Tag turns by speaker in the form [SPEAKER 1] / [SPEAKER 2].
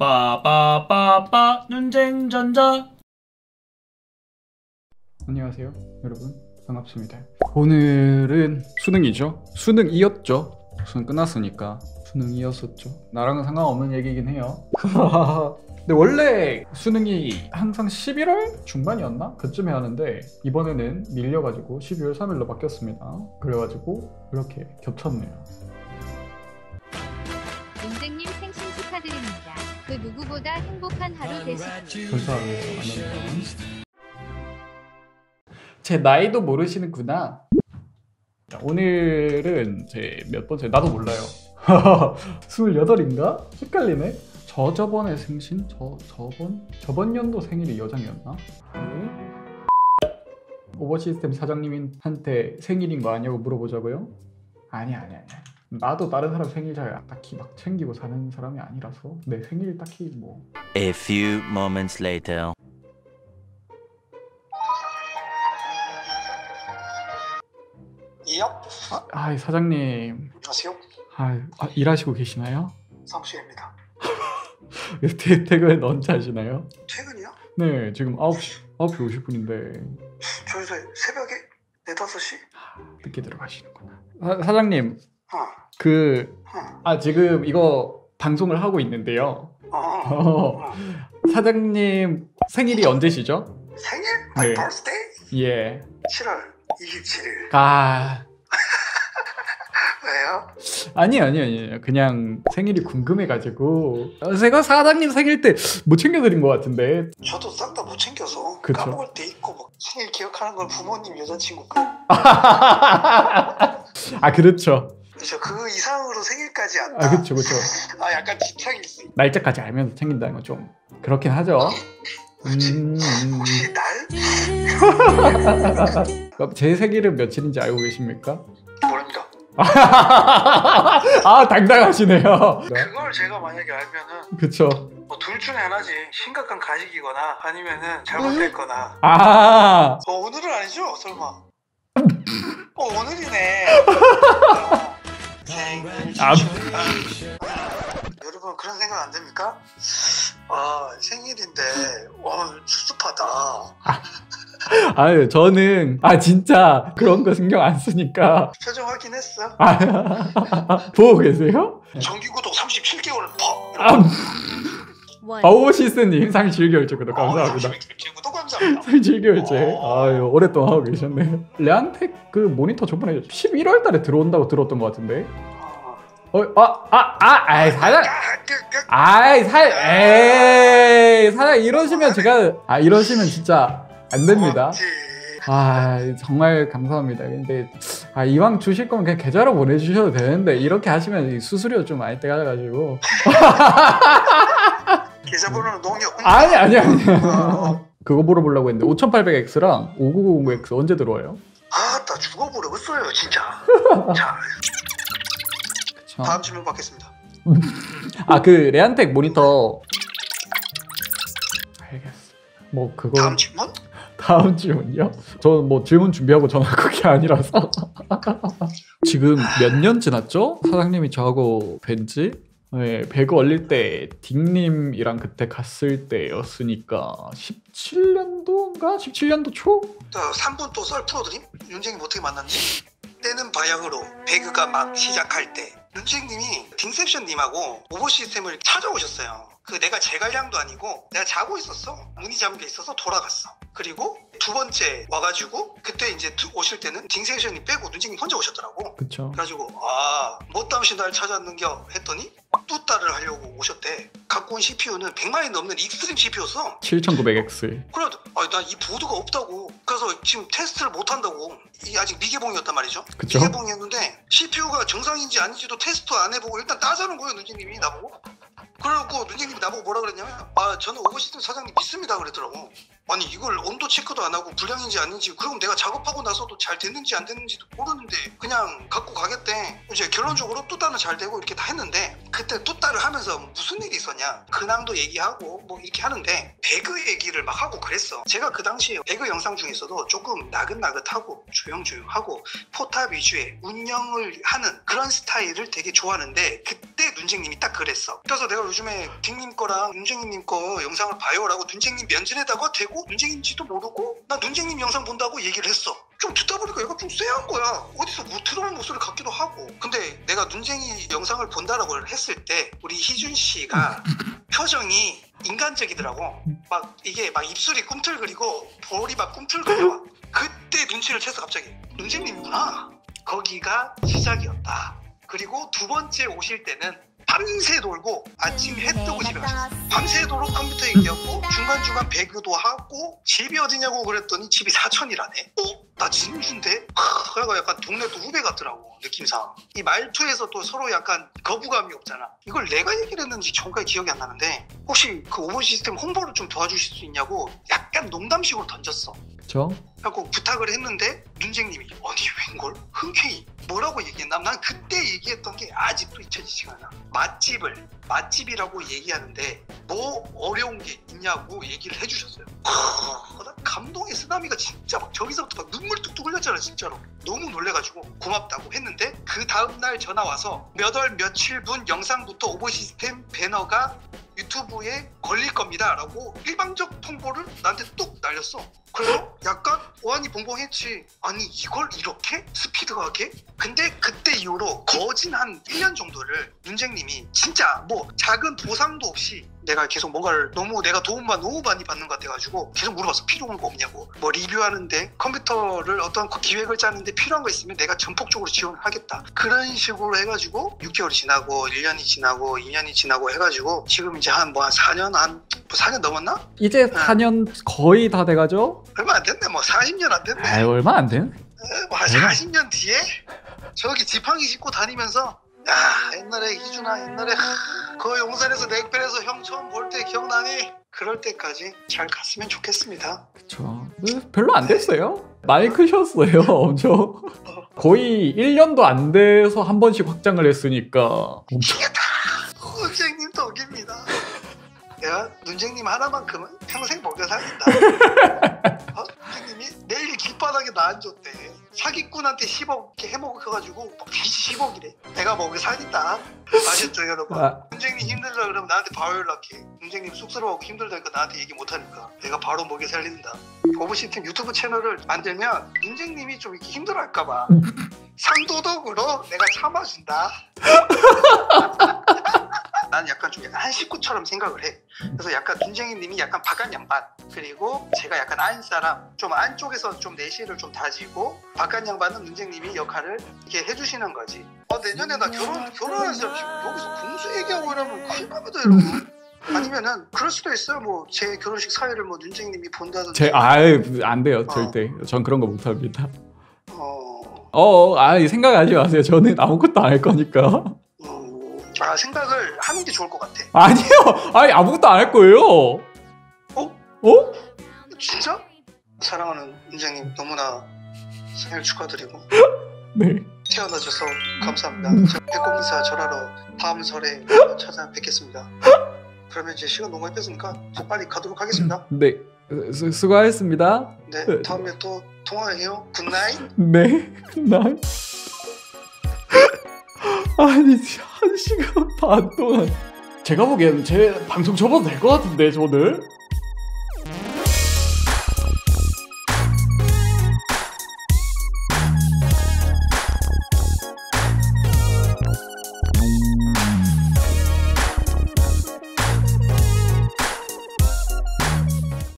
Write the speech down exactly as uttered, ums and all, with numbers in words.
[SPEAKER 1] 빠빠빠빠 눈쟁전자.
[SPEAKER 2] 안녕하세요 여러분, 반갑습니다. 오늘은 수능이죠. 수능이었죠. 수능 끝났으니까 수능이었었죠. 나랑은 상관없는 얘기긴 해요. 근데 원래 수능이 항상 십일월 중반이었나? 그쯤에 하는데 이번에는 밀려가지고 십이월 삼일로 바뀌었습니다. 그래가지고 이렇게 겹쳤네요.
[SPEAKER 3] 논쟁님 생신 축하드립니다. 그 누구보다 행복한 하루 되시길.
[SPEAKER 2] 감사합니다. 제 나이도 모르시는구나. 오늘은 제 몇 번째? 나도 몰라요. 스물여덟인가? 헷갈리네. 저 저번에 생신? 저 저번? 저번 연도 생일이 여장이었나? 오버시스템 사장님한테 생일인 거 아니냐고 물어보자고요? 아니 아니 아니. 나도 다른 사람 생일 잘 딱히 막 챙기고 사는 사람이 아니라서 내 생일 딱히 뭐.
[SPEAKER 4] A few moments later.
[SPEAKER 5] 이요?
[SPEAKER 2] 아, 아 사장님.
[SPEAKER 5] 안녕하세요.
[SPEAKER 2] 아, 아 일하시고 계시나요?
[SPEAKER 5] 사무실입니다.
[SPEAKER 2] 퇴, 퇴근 언제 하시나요?
[SPEAKER 5] 퇴근이요?
[SPEAKER 2] 네, 지금 아홉 시, 아홉 시 오십 분인데
[SPEAKER 5] 저 요새 새벽에 네다섯 시?
[SPEAKER 2] 늦게 들어가시는구나. 사, 사장님,
[SPEAKER 5] 어.
[SPEAKER 2] 그,
[SPEAKER 5] 어.
[SPEAKER 2] 아 지금 이거 방송을 하고 있는데요.
[SPEAKER 5] 어.
[SPEAKER 2] 어,
[SPEAKER 5] 어.
[SPEAKER 2] 사장님 생일이 언제시죠?
[SPEAKER 5] 생일?
[SPEAKER 2] 네.
[SPEAKER 5] 아, birthday?
[SPEAKER 2] 예.
[SPEAKER 5] 칠월 이십칠일.
[SPEAKER 2] 아,
[SPEAKER 5] 왜요?
[SPEAKER 2] 아니 아니 아니 그냥 생일이 궁금해가지고 제가 사장님 생일 때 못 챙겨드린 것 같은데.
[SPEAKER 5] 저도 싹 다 못 챙겨서
[SPEAKER 2] 그쵸.
[SPEAKER 5] 까먹을 때 있고 막 생일 기억하는 건 부모님 여자친구 그
[SPEAKER 2] 아 그렇죠.
[SPEAKER 5] 그렇죠. 그 이상으로 생일까지 안
[SPEAKER 2] 아 그렇죠 그렇죠.
[SPEAKER 5] 아 약간 집착일 수 있.
[SPEAKER 2] 날짜까지 알면서 챙긴다는 건 좀 그렇긴 하죠. 음,
[SPEAKER 5] 혹시 날?
[SPEAKER 2] 그럼 제 생일은 며칠인지 알고 계십니까?
[SPEAKER 5] 모릅니다.
[SPEAKER 2] 아 당당하시네요.
[SPEAKER 5] 그걸 제가 만약에 알면은
[SPEAKER 2] 그쵸.
[SPEAKER 5] 뭐 둘 중에 하나지. 심각한 가식이거나 아니면은 잘못됐거나.
[SPEAKER 2] 아
[SPEAKER 5] 어, 오늘은 아니죠? 설마. 어, 오늘이네.
[SPEAKER 2] 아.
[SPEAKER 5] 여러분 그런 생각 안 됩니까? 아, 생일인데 와, 수습하다.
[SPEAKER 2] 아유 저는 아 진짜 그런 거 신경 안 쓰니까.
[SPEAKER 5] 표정 확인했어?
[SPEAKER 2] 아, 보고 계세요?
[SPEAKER 5] 정기구독 삼십칠 개월 퍽.
[SPEAKER 2] 아, 아오시스님 삼십칠 개월째 구독 감사합니다.
[SPEAKER 5] 삼십칠 개월 구독 감사합니다.
[SPEAKER 2] 삼십칠 개월째 아유 오랫동안 하고 계셨네요. 레안텍 그 모니터 저번에 십일월 달에 들어온다고 들었던 것 같은데. 어, 아, 아, 아, 아이 사장, 아이 사, 에이 사장 이러시면 제가 아 이러시면 진짜 안 됩니다. 아 정말 감사합니다. 근데 아 이왕 주실 거면 그냥 계좌로 보내주셔도 되는데 이렇게 하시면 수수료 좀 많이 떼가가지고.
[SPEAKER 5] 계좌번호는 농협.
[SPEAKER 2] 아니 아니 아니. 그거 물어보려고 했는데 오천팔백 엑스랑 오구구공 엑스 언제 들어와요?
[SPEAKER 5] 아따 죽어버렸어요 진짜. 자,
[SPEAKER 2] 그쵸.
[SPEAKER 5] 다음 질문 받겠습니다.
[SPEAKER 2] 아 그 레안텍 모니터. 알겠어. 뭐 그거.
[SPEAKER 5] 다음 질문?
[SPEAKER 2] 다음 질문요? 저는 뭐 질문 준비하고 전화 그게 아니라서. 지금 몇 년 지났죠? 사장님이 저하고 뵌지? 네, 배그 얼릴 때 딩님이랑 그때 갔을 때였으니까 십칠 년도인가? 십칠 년도 초?
[SPEAKER 5] 삼 분 또 썰 풀어드림? 윤쟁님 어떻게 만났지? 때는 바야흐로 배그가 막 시작할 때 윤쟁님이 딩셉션님하고 오버시스템을 찾아오셨어요. 그 내가 제갈량도 아니고 내가 자고 있었어. 문이 잠겨 있어서 돌아갔어. 그리고 두 번째 와가지고 그때 이제 오실 때는 딩셉션이 빼고 윤쟁님 혼자 오셨더라고.
[SPEAKER 2] 그쵸.
[SPEAKER 5] 그래가지고 아 못담시 날 찾았는겨 했더니 뚜따를 하려고 오셨대. 갖고 온 씨피유는 백만이 넘는 익스트림 씨피유였어.
[SPEAKER 2] 칠천구백 엑스.
[SPEAKER 5] 그래, 아, 나 이 보드가 없다고. 그래서 지금 테스트를 못 한다고. 이 아직 미개봉이었단 말이죠.
[SPEAKER 2] 그쵸?
[SPEAKER 5] 미개봉이었는데 씨피유가 정상인지 아닌지도 테스트 안 해보고 일단 따자는 거예요, 누님이 나보고. 그래갖고 누님이 나보고 뭐라 그랬냐면, 아, 저는 오버시스템 사장님 믿습니다 그랬더라고. 아니 이걸 온도 체크도 안 하고 불량인지 아닌지 그럼 내가 작업하고 나서도 잘 됐는지 안 됐는지도 모르는데 그냥 갖고 가겠대. 이제 결론적으로 뚜따는 잘 되고 이렇게 다 했는데 그때 뚜따를 하면서 무슨 일이 있었냐 근황도 얘기하고 뭐 이렇게 하는데 배그 얘기를 막 하고 그랬어. 제가 그 당시에 배그 영상 중에서도 조금 나긋나긋하고 조용조용하고 포탑 위주의 운영을 하는 그런 스타일을 되게 좋아하는데 그때 눈쟁님이 딱 그랬어. 그래서 내가 요즘에 딩님 거랑 눈쟁님 거 영상을 봐요라고 눈쟁님 면전에다가 대고 눈쟁인지도 모르고 나 눈쟁님 영상 본다고 얘기를 했어. 좀 듣다 보니까 얘가 좀 쎄한 거야. 어디서 못 들어온 목소리 같기도 하고. 근데 내가 눈쟁이 영상을 본다라고 했을 때 우리 희준 씨가 표정이 인간적이더라고. 막 이게 막 입술이 꿈틀거리고 볼이 막 꿈틀거려. 그때 눈치를 채서 갑자기 눈쟁님이구나. 거기가 시작이었다. 그리고 두 번째 오실 때는 밤새 놀고 아침 해 뜨고 집에 가셨어. 밤새도록 컴퓨터 얘기하고 중간중간 배그도 하고 집이 어디냐고 그랬더니 집이 사천이라네. 어? 나 진주인데? 그래가 약간 동네 또 후배 같더라고 느낌상. 이 말투에서 또 서로 약간 거부감이 없잖아. 이걸 내가 얘기를 했는지 정확하게 기억이 안 나는데 혹시 그 오버 시스템 홍보를 좀 도와주실 수 있냐고 약간 농담식으로 던졌어.
[SPEAKER 2] 그쵸?
[SPEAKER 5] 하고 부탁을 했는데 눈쟁님이 아니 웬걸? 흔쾌히 뭐라고 얘기했나? 난 그때 얘기했던 게 아직도 잊혀지지가 않아. 맛집을 맛집이라고 얘기하는데 뭐 어려운 게 있냐고 얘기를 해주셨어요. 하, 나 감동의 쓰나미가 진짜 막 저기서부터 막 눈물 뚝뚝 흘렸잖아 진짜로. 너무 놀래가지고 고맙다고 했는데 그 다음날 전화 와서 몇 월 며칠분 영상부터 오버 시스템 배너가 유튜브에 걸릴 겁니다 라고 일방적 통보를 나한테 뚝 날렸어. 그래서 약간 오한이 봉봉했지. 아니 이걸 이렇게 스피드하게? 근데 그때 이후로 거진 한 일 년 정도를 눈쟁님이 진짜 뭐 작은 보상도 없이 내가 계속 뭔가를 너무 내가 도움만 너무 많이 받는 것 같아가지고 계속 물어봤어. 필요한 거 없냐고. 뭐 리뷰하는데 컴퓨터를 어떤 기획을 짜는데 필요한 거 있으면 내가 전폭적으로 지원을 하겠다. 그런 식으로 해가지고 육 개월이 지나고 일 년이 지나고 이 년이 지나고 해가지고 지금 이제 한 뭐 한 사 년 한 뭐 사 년 넘었나?
[SPEAKER 2] 이제 사 년 거의 다 돼가죠?
[SPEAKER 5] 얼마 안 됐네. 뭐 사십 년 안 됐네.
[SPEAKER 2] 아 얼마 안 돼?
[SPEAKER 5] 뭐한 사십 년 뒤에 저기 지팡이 짚고 다니면서 야 옛날에 희준아 옛날에 그 용산에서 넥벨에서 형 처음 볼 때 기억나니? 그럴 때까지 잘 갔으면 좋겠습니다.
[SPEAKER 2] 그쵸. 별로 안 됐어요. 많이 크셨어요 엄청. 거의 일 년도 안 돼서 한 번씩 확장을 했으니까 엄청.
[SPEAKER 5] 이게 다 눈쟁님 덕입니다. 내가 눈쟁님 하나만큼은 평생 먹여 살린다. 어? 눈쟁님이 내일 길바닥에 나 앉았대. 사기꾼한테 십억 이렇게 해먹어가지고 다시 십억이래. 내가 먹여 살린다. 아셨죠 여러분?
[SPEAKER 2] 아.
[SPEAKER 5] 눈쟁님 힘들다 그러면 나한테 바로 연락해. 눈쟁님 쑥스러워하고 힘들다니까 나한테 얘기 못하니까 내가 바로 먹여 살린다. 오버 시스템 유튜브 채널을 만들면 눈쟁님이 좀 이렇게 힘들어할까봐 상도덕으로 내가 참아준다. 난 약간 좀 약간 한 식구처럼 생각을 해. 그래서 약간 눈쟁이님이 약간 바깥 양반, 그리고 제가 약간 안 사람, 좀 안쪽에서 좀 내실을 좀 다지고 바깥 양반은 눈쟁님이 역할을 이렇게 해주시는 거지. 어 내년에 나 결혼 결혼할 사람 지금 여기서 공수 얘기하고 이러면 큰일 납니다 여러분. 아니면은 그럴 수도 있어요. 뭐 제 결혼식 사회를 뭐 눈쟁이님이 본다든지.
[SPEAKER 2] 제 아유 안 돼요 절대. 어. 전 그런 거 못 합니다.
[SPEAKER 5] 어.
[SPEAKER 2] 어, 아 생각하지 마세요. 저는 아무것도 안 할 거니까.
[SPEAKER 5] 아 생각을 하는 게 좋을 것 같아.
[SPEAKER 2] 아니요, 아니 아무것도 안 할 거예요.
[SPEAKER 5] 어?
[SPEAKER 2] 어?
[SPEAKER 5] 진짜? 사랑하는 눈쟁님 너무나 생일 축하드리고
[SPEAKER 2] 네.
[SPEAKER 5] 태어나줘서 감사합니다. 제가 백공인사 절하러 다음 설에 찾아뵙겠습니다. 그러면 이제 시간 너무 많이 뺐으니까 저 빨리 가도록 하겠습니다.
[SPEAKER 2] 네, 수, 수고하셨습니다.
[SPEAKER 5] 네, 다음에 또 통화해요. 굿나잇.
[SPEAKER 2] 네, 굿나잇. 아니 한 시간 반 동안 제가 보기에는 제 방송 접어도 될 것 같은데 저는.